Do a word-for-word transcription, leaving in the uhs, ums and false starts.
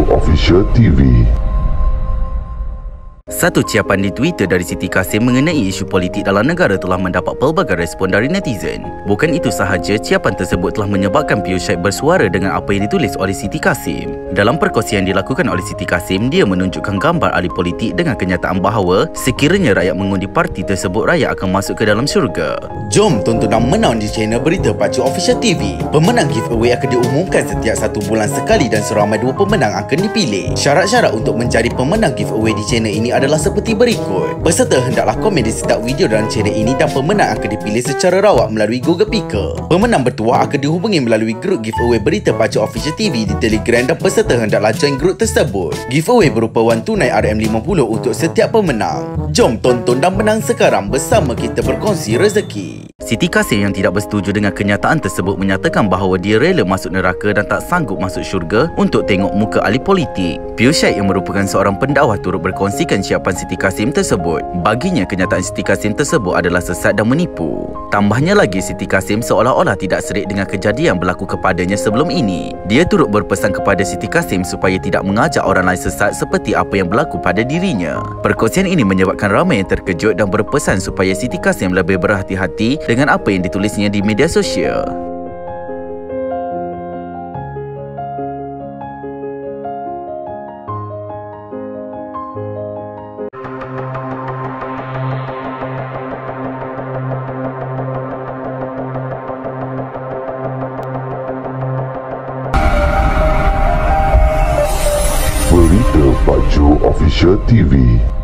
Official T V. Satu ciapan di Twitter dari Siti Kasim mengenai isu politik dalam negara telah mendapat pelbagai respon dari netizen. Bukan itu sahaja, ciapan tersebut telah menyebabkan Piyush Syed bersuara dengan apa yang ditulis oleh Siti Kasim. Dalam perkongsian yang dilakukan oleh Siti Kasim, dia menunjukkan gambar ahli politik dengan kenyataan bahawa sekiranya rakyat mengundi parti tersebut, rakyat akan masuk ke dalam syurga. Jom tonton dan menang di channel Berita Pacu Official T V. Pemenang giveaway akan diumumkan setiap satu bulan sekali dan seramai dua pemenang akan dipilih. Syarat-syarat untuk menjadi pemenang giveaway di channel ini adalah seperti berikut. Peserta hendaklah komen di setiap video dalam channel ini dan pemenang akan dipilih secara rawak melalui Google Picker. Pemenang bertuah akan dihubungi melalui grup giveaway Berita Pacu Official T V di Telegram dan peserta hendaklah join grup tersebut. Giveaway berupa wang tunai R M lima puluh untuk setiap pemenang. Jom tonton dan menang sekarang bersama kita berkongsi rezeki. Siti Kasim yang tidak bersetuju dengan kenyataan tersebut menyatakan bahawa dia rela masuk neraka dan tak sanggup masuk syurga untuk tengok muka ahli politik. Piyush Syed yang merupakan seorang pendakwah turut berkongsikan siapan Siti Kasim tersebut. Baginya, kenyataan Siti Kasim tersebut adalah sesat dan menipu. Tambahnya lagi, Siti Kasim seolah-olah tidak serik dengan kejadian berlaku kepadanya sebelum ini. Dia turut berpesan kepada Siti Kasim supaya tidak mengajak orang lain sesat seperti apa yang berlaku pada dirinya. Perkongsian ini menyebabkan ramai yang terkejut dan berpesan supaya Siti Kasim lebih berhati-hati dengan apa yang ditulisnya di media sosial. Berita Pacu Official T V.